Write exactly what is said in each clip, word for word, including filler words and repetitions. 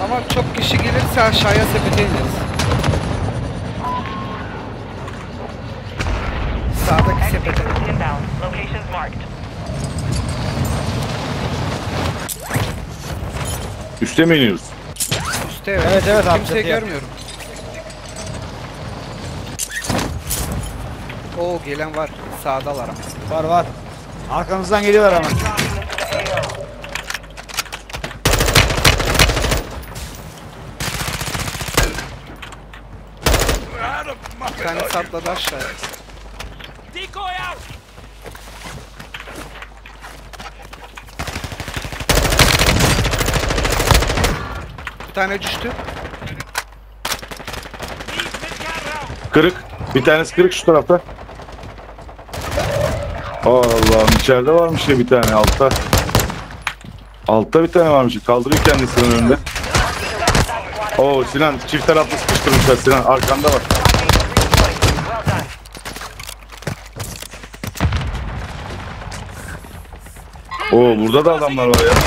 Ama çok kişi gelirse aşağıya sepete ineriz. Sağdaki sepete. Üste mi iniyoruz? Üste evet. Evet, evet abi, Kimseyi çatıya. görmüyorum. Oo gelen var. Sağdalar. Var var. Arkamızdan geliyorlar ama. Bir tane atladı aşağıya. Bir tane düştü. Kırık. Bir tanesi kırık şu tarafta. Allah'ım içeride varmış ya bir tane altta. Altta bir tane varmış. Kaldırıyor kendisinin önünde. Oo Sinan çift taraflı sıkıştırmışlar Sinan. Arkanda var. Oo burada da adamlar var ya.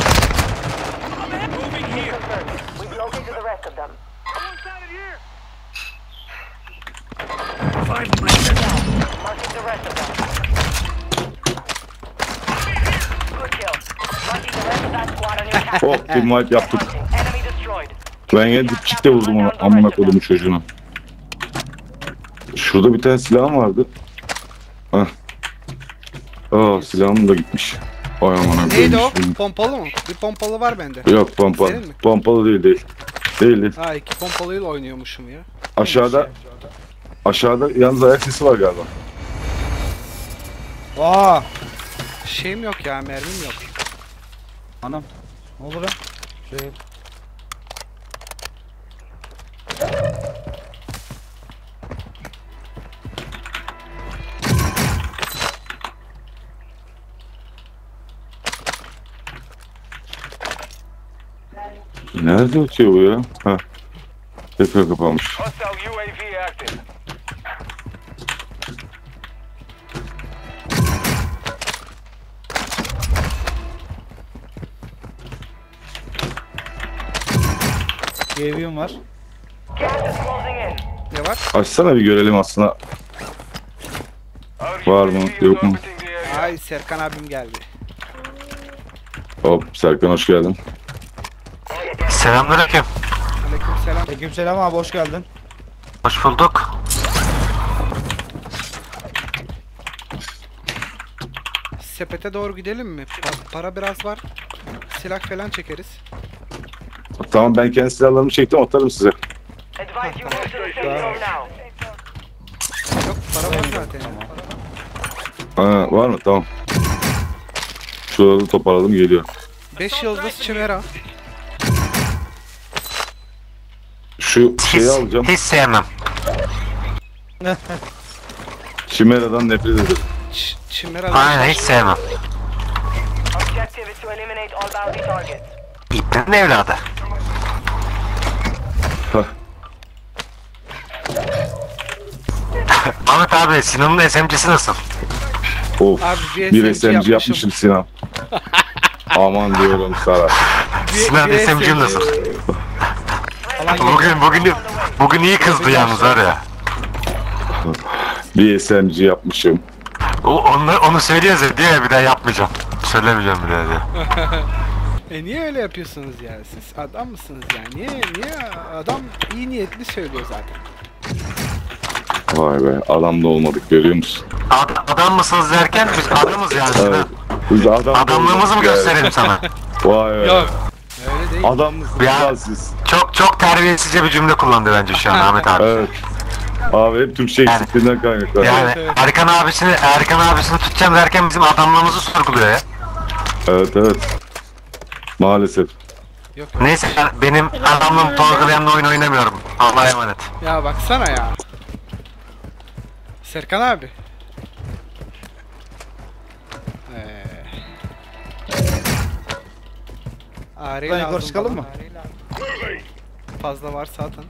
Oh team wipe yaptık. Ben yine dipçikte vurdum onu. Amına kodumu çocuğuna. Şurada bir tane silahım vardı. Hah. Aa silahım da gitmiş. Ay amına Neydi o? koymuş. Pompalı mı? Bir pompalı var bende. Yok pompalı. Senin mi? Pompalı değil değil. Değil değil. Ha iki pompalıyla oynuyormuşum ya. Aşağıda aşağıda yalnız ayak sesi var galiba. Aa. Şeyim yok ya, mermim yok. Anam. Ne oldu lan? Şey. Nerede ötüyor bu ya? Ha. Tekrar kapanmış. G V'm var. Ne var? Açsana bir görelim aslında. Var mı yok mu? Ay Serkan abim geldi. Hop Serkan hoş geldin. Selamünaleyküm. Aleykümselam. Aleykümselam abi, hoş geldin. Hoş bulduk. Sepete doğru gidelim mi? Pa- para biraz var. Silah falan çekeriz. Tamam ben kendi silahlarımı çektim atarım size. Yok para var zaten. ya. Ha, var mı? Tamam. Şuraları toparladım geliyor. Beş yıldız çimera. Şu şeyi Hiç, alacağım. hiç sevmem. Chimera'dan nefret ederim. Ç çimera. Aynen hiç sevmem. İbnenin evladı. Hah. Ahmet abi Sinan'ın S M G'si nasıl? Of. Abi bir Bir S S M G M G yapmışım. yapmışım Sinan. Aman diyorum sana. Sinan bir S M G S M G. nasıl? Alan geliyor. Bugün bugün bugün iyi kızdı yalnız var ya. Bir S M G yapmışım. O onu onu söylüyoruz ya diye bir daha yapmayacağım. Söylemeyeceğim bir daha diye. E niye öyle yapıyorsunuz ya? Siz adam mısınız yani? Niye niye adam iyi niyetli söylüyor zaten. Vay be adam da olmadık görüyor musun? Ad- adam mısınız derken biz adamız yani Sinan. Evet. Biz adam da Adamlığımızı mı olmadık ya. gösterelim sana? Vay be. Yok. Öyle değil. Adam mısınız Ya. lan siz? Çok çok terbiyesizce bir cümle kullandı bence şu an Ahmet abi. Evet. Abi hep Türkçe Yani- eksikliğinden kaynaklı. Yani Evet, evet. Erkan abisini Erkan abisini tutacağım derken bizim adamlığımızı sorguluyor ya. Evet evet. Maalesef. Yok yok. Neyse ben, benim adamlığımı sorgulayanla oyun oynamıyorum. Allah'a emanet. Ya baksana ya. Serkan abi. Ee. Ağrıyı Buradan yukarı lazım çıkalım bana. mı? Fazla var zaten.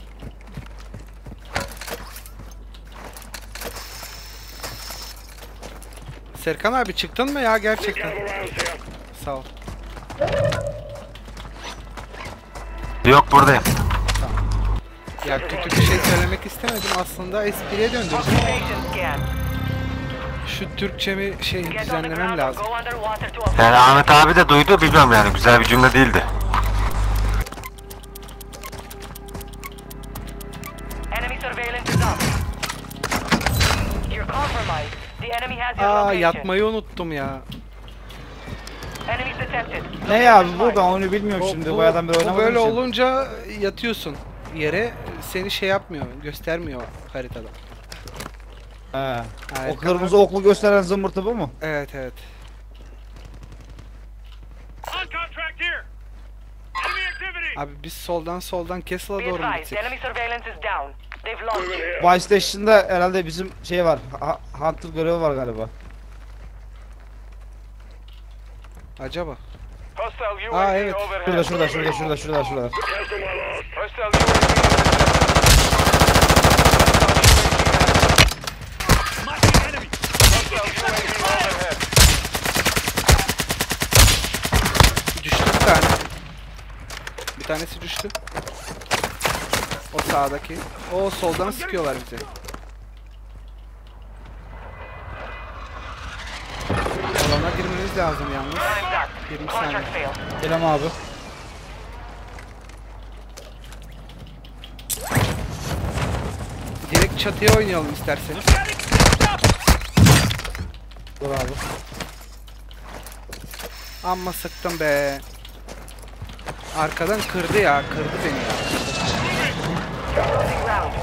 Serkan abi çıktın mı ya gerçekten? Sağ ol. Yok buradayım. Ya kötü bir şey söylemek istemedim aslında, espriye döndürdüm. Occupation scan. Şu Türkçemi şey Get on the düzenlemem ground or lazım. go underwater to a Yani Ahmet abi de duydu, bilmiyorum yani, güzel bir cümle değildi. enemy surveillance is up. You're compromised. The enemy has your Aa location. yatmayı unuttum ya. Enemies detected. Ne ya bu ben onu bilmiyorum Bu, şimdi. bu- Bayağıdan beri bu oynamadığım böyle için. olunca yatıyorsun yere, seni şey yapmıyor, göstermiyor haritada. He. O Harika. kırmızı oklu gösteren zımbırtı bu mu? Evet evet. Abi biz soldan soldan Castle'a Be doğru mu advised, gitsek? enemy surveillance is down. They've lost you. Buy Station'da herhalde bizim şey var. Ha Hunter görevi var galiba. Acaba? Hostile U Aa A V evet. overhead. Şurada şurada şurada şurada şurada şurada. Hostile U A V overhead. Düştü bir tane. Bir tanesi düştü. O sağdaki. O soldan sıkıyorlar bize. Alana girmemiz lazım yalnız. Time's up. yirmi saniye. Contract failed. Selam abi. Direkt çatıya oynayalım isterseniz. Dur abi. Amma sıktım be. Arkadan kırdı ya, kırdı beni ya. Closing round.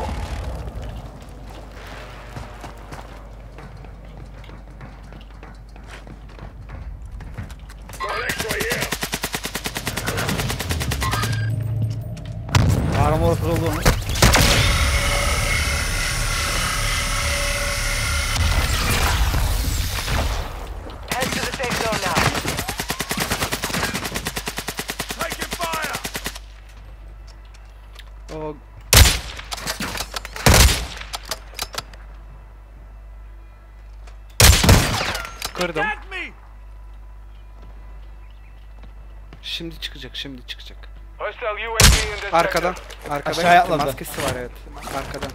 Armor kırıldı onu. Head to the safe zone now. O kırdım. Şimdi çıkacak, şimdi çıkacak. Hostile U A V in the Arkadan, sector. arkadan Aşağıya gitti, atladı. maskesi var evet. Arkadan.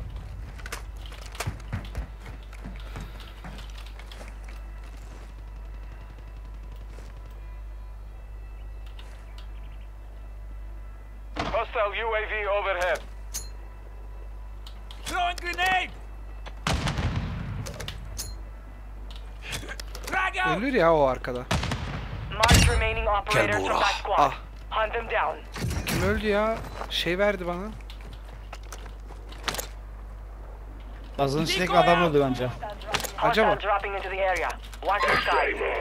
Hostile U A V overhead. Ölür ya o arkada. Mark remaining operators from that squad. Ah, Hunt them down. kim öldü ya? Şey verdi bana. Gazın içindeki adam öldü bence. Acaba? Hostile dropping into the area. Watch your skies.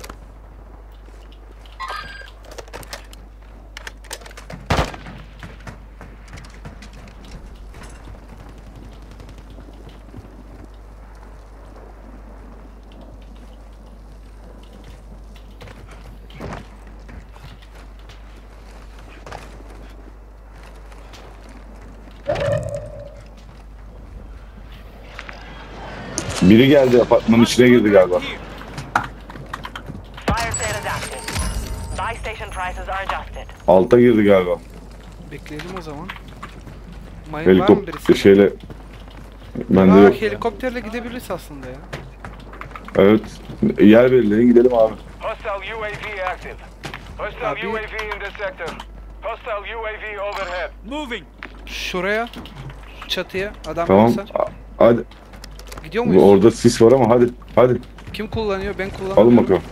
Biri geldi, apartmanın içine girdi galiba. Fire sale is active. Buy station prices are adjusted. Alta girdi galiba. Bekleyelim o zaman. Mayın var mı Helikopter birisi? şeyle. Bende Aa, yok. helikopterle gidebiliriz aslında ya. Evet. Yer belirleyin gidelim abi. Hostile U A V active. Hostile Abi- U A V in the sector. Hostile U A V overhead. Şuraya. Çatıya adam Tamam. yoksa. A- Hadi. Gidiyor muyuz? Orada sis var ama hadi. Hadi. Kim kullanıyor? Ben kullanıyorum. Alın bakalım.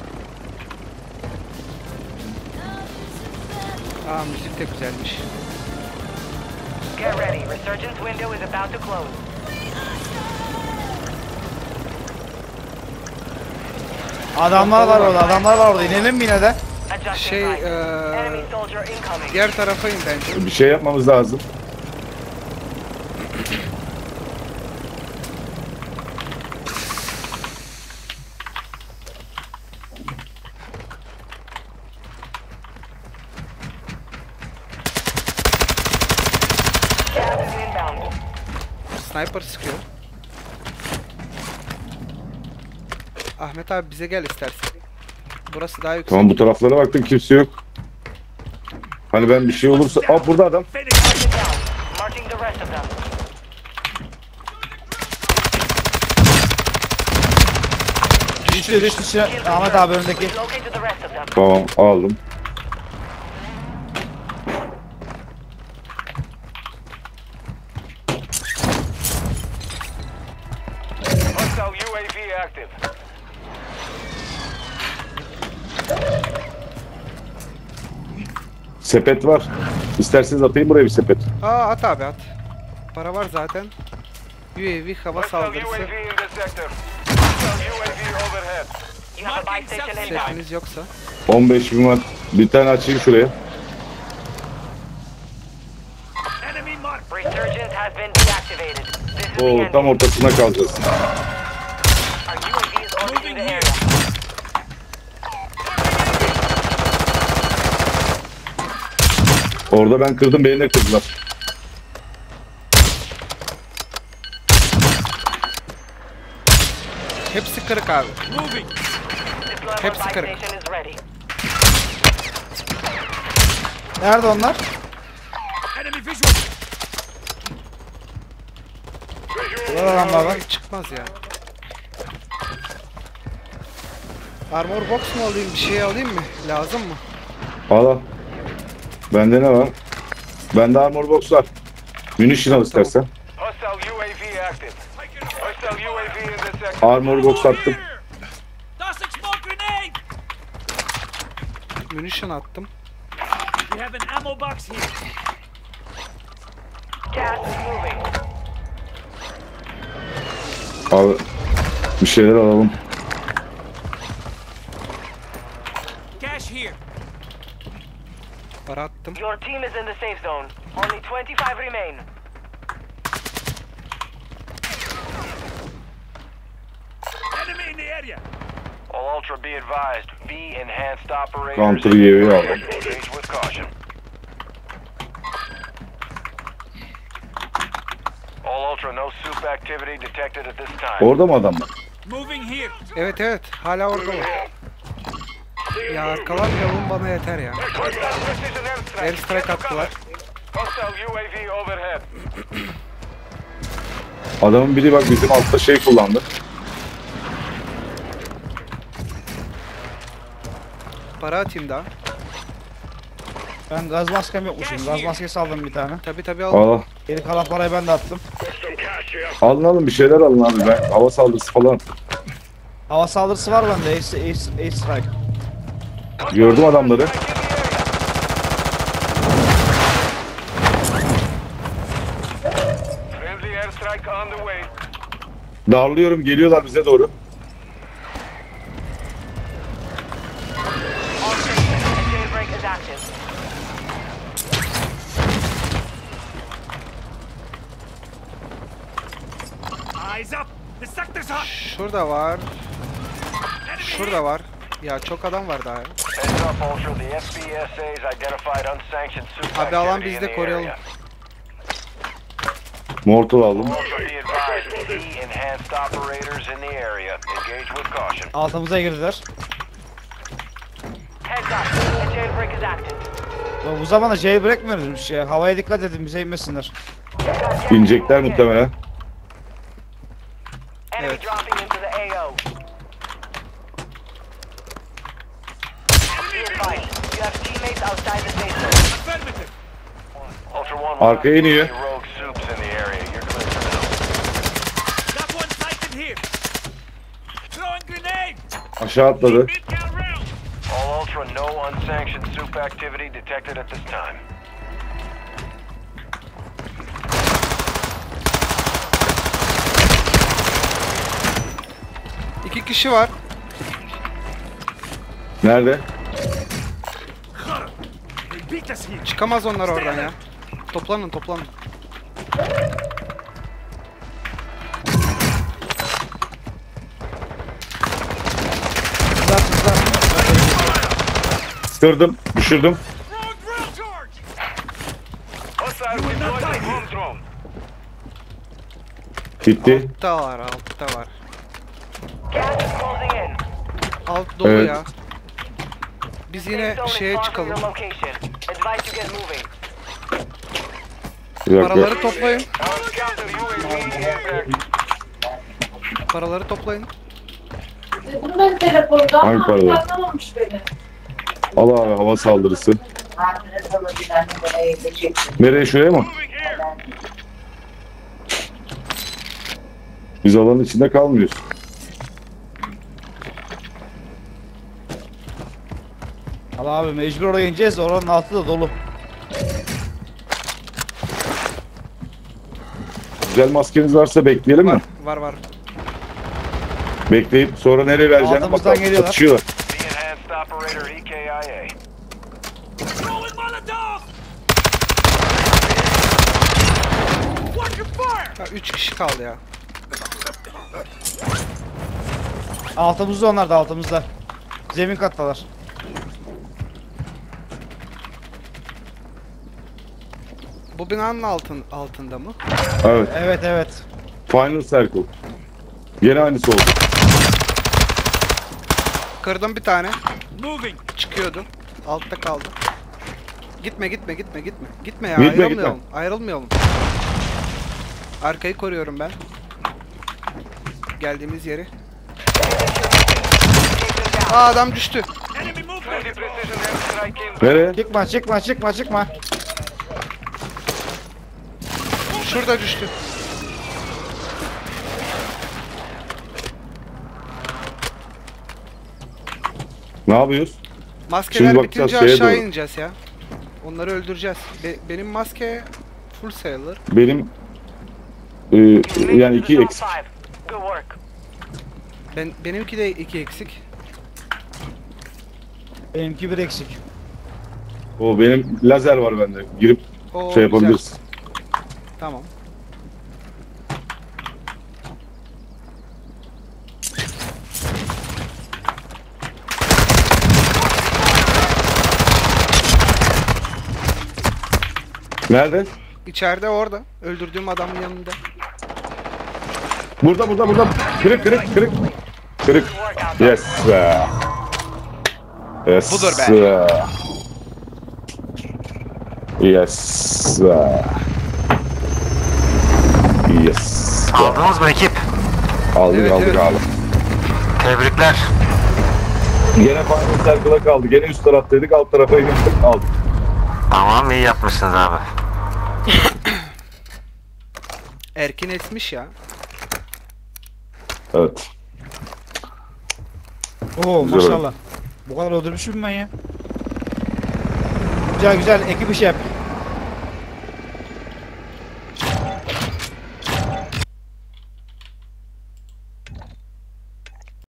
Aa müzik de güzelmiş. Get ready. Resurgence window is about to close. Adamlar var orada, adamlar var orada. İnelim mi yine de? Adjusting Şey, prices. eee, Enemy soldier incoming. Diğer tarafa in bence. Bir şey yapmamız lazım. Gas is inbound. Sniper sıkıyor. Ahmet abi bize gel istersen. Burası daha yüksek. Tamam bu taraflara baktım kimse yok. Hani ben bir şey olursa... Aa burada adam. Mark it down. Marking the rest of them. Düştü düştü Sinan. Ahmet abi önündeki. We've located the rest of them. Tamam aldım. Hostile U A V active. Sepet var. İsterseniz atayım buraya bir sepet. Aa at abi at. Para var zaten. U A V hava Hostile U A saldırısı. V in the sector. Hostile U A V overhead. You have a buy station inbound. Setiniz yoksa. on beş bin var. Bir tane açayım şuraya. Resurgence has been deactivated. This is the Oo end. tam ortasına kalacağız. Our U A V is orbiting the area. Orada ben kırdım, beni de kırdılar. Hepsi kırık abi. Deployable Hepsi buy kırık. station is ready. Nerede onlar? Burada adamlar var. Çıkmaz ya. Armor box mu alayım, bir şey alayım mı? Lazım mı? Al al. Bende ne var? Bende armor box var. Munition al istersen. Hostile U A V active. Hostile U A V in the sector. Armor box attım. Munition attım. Gas is moving. Abi bir şeyler alalım. Para attım. Your team is in the safe zone. Only twenty-five remain. All Ultra be advised. V enhanced operators. Counter U A V aldım. Engage with caution. All Ultra, no soup activity detected at this time. Orada mı adamlar? Evet evet hala orada var. Ya arkalar yavrum bana yeter ya. Precision airstrike. Airstrike attılar. Hostile U A V overhead. Adamın biri bak bizim altta şey kullandı. Para atayım daha. Ben gaz maskem yokmuşum. Gaz maskesi aldım bir tane. Tabi tabi al. Al. Geri kalan parayı ben de attım. Alın alın bir şeyler alın abi. Ben hava saldırısı falan. Hava saldırısı var bende. Ace, ace, ace strike. Gördüm adamları. Friendly airstrike on the way. Darlıyorum, geliyorlar bize doğru. All stations, a jailbreak is active. Şurada var. Şurada var. Ya çok adam var daha. ya. Heads up, Ultra. The S B S A's identified unsanctioned soup Abi alan activity in bizde, the koruyalım. area. Mortal aldım. Ultra be advised. V enhanced operators in the area. Engage with caution. Altımıza girdiler. Heads up, a jailbreak is active. Ya bu zamanda jailbreak mi verilmiş ya? Havaya dikkat edin bize inmesinler. İnecekler muhtemelen. Enemy Evet. dropping into the A O. Be advised, you have teammates outside the safe zone. Ultra One. we're Arkaya not iniyor. seeing any rogue soups in the area. You're clear for now. Aşağı atladı. All Ultra, no unsanctioned soup activity detected at this time. İki kişi var. Nerede? Çıkamaz onlar oradan ya. Toplanın toplanın. Kızlar kızlar. Kırdım, düşürdüm. Hostile deployed a bomb drone. Bitti. Altta var altta var. Gas is closing in. Alt dolu Evet. ya. Biz yine Safe zone is şeye far from çıkalım. your location. A Advise you get moving. Bir dakika. Paraları toplayın. Our counter U A V impact. Paraları toplayın. Bunu ben telefonda Hangi ama paralar? anlamamış beni. Al abi hava saldırısı. Ben telefonu bir tane böyle evde çektim. Nereye, şuraya mı? Biz alanın içinde kalmıyoruz. Al abi mecbur oraya ineceğiz. Oranın altı da dolu. Güzel maskeniz varsa bekleyelim mi? Var var. Bekleyip sonra nereye vereceğine Altımızdan bakalım. geliyorlar. Çatışıyorlar. The enhanced operator E K I A. Ha, üç kişi kaldı ya. Altımızda onlar da altımızda. Zemin kattalar. Bu binanın altın altında mı? Evet. Evet evet. Final Circle. Yine aynısı oldu. Kırdım bir tane. Çıkıyordu. Altta kaldı. Gitme gitme gitme gitme. Gitme ya, Gitme, ayrılmayalım. Ayrılmayalım. Arkayı koruyorum ben. Geldiğimiz yeri. Aa, adam düştü. Friendly precision airstrike inbound. Nereye? Çıkma çıkma çıkma çıkma. Şurada düştü. Ne yapıyoruz? Maskeler Şimdi bakacağız bitince şeye aşağı doğru. ineceğiz ya. Onları öldüreceğiz. Be- benim maske full sayılır. Benim e, yani iki Zone eksik. five. Good work. Ben benimki de iki eksik. Benimki bir eksik. O benim lazer var bende. Girip Oo, şey güzel. yapabiliriz. Tamam. Nerede? İçeride orada. Öldürdüğüm adamın yanında. Burada burada burada. Kırık kırık kırık. Kırık. Yes be. Yes. Budur be. Yes. Yes. Aldınız mı ekip? Aldık Evet, aldık evet. abi. Tebrikler. Gene Final Circle'a kaldı. Gene üst taraftaydık, alt tarafa indik aldık. Tamam, iyi yapmışsınız abi. Erkin esmiş ya. Evet. Oo Güzel maşallah. Bu kadar öldürmüşüm ben ya. Güzel güzel ekip işi yap.